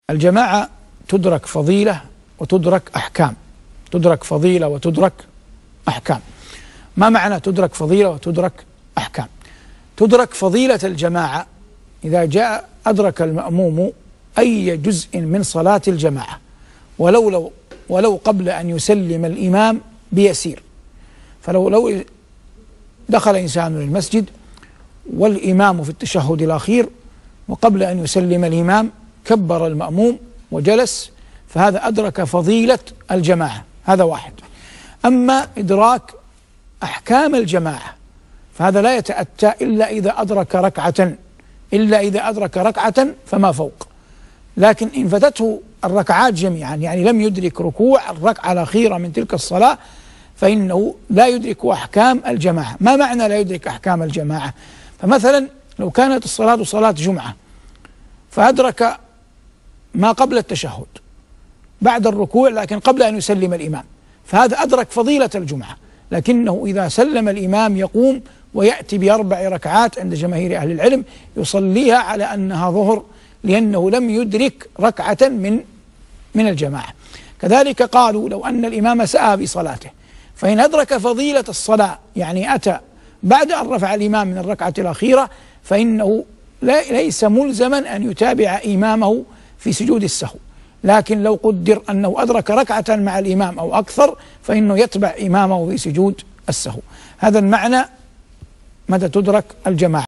الجماعة تدرك فضيلة وتدرك أحكام. تدرك فضيلة وتدرك أحكام. ما معنى تدرك فضيلة وتدرك أحكام؟ تدرك فضيلة الجماعة إذا جاء أدرك المأموم أي جزء من صلاة الجماعة ولو قبل أن يسلم الإمام بيسير. فلو دخل إنسان للمسجد والإمام في التشهد الأخير وقبل أن يسلم الإمام كبر المأموم وجلس، فهذا أدرك فضيلة الجماعة. هذا واحد. أما إدراك أحكام الجماعة فهذا لا يتأتى إلا إذا أدرك ركعة فما فوق. لكن إن فتته الركعات جميعا، يعني لم يدرك ركوع الركعة الأخيرة من تلك الصلاة، فإنه لا يدرك أحكام الجماعة. ما معنى لا يدرك أحكام الجماعة؟ فمثلا لو كانت الصلاة صلاة جمعة فأدرك ما قبل التشهد بعد الركوع لكن قبل أن يسلم الإمام، فهذا أدرك فضيلة الجمعة. لكنه إذا سلم الإمام يقوم ويأتي بأربع ركعات عند جماهير أهل العلم يصليها على أنها ظهر، لأنه لم يدرك ركعة من الجماعة. كذلك قالوا لو أن الإمام سأى بصلاته فإن أدرك فضيلة الصلاة، يعني أتى بعد أن رفع الإمام من الركعة الأخيرة، فإنه ليس ملزما أن يتابع إمامه في سجود السهو. لكن لو قدر أنه أدرك ركعة مع الإمام أو أكثر فإنه يتبع إمامه في سجود السهو. هذا المعنى متى تدرك الجماعة.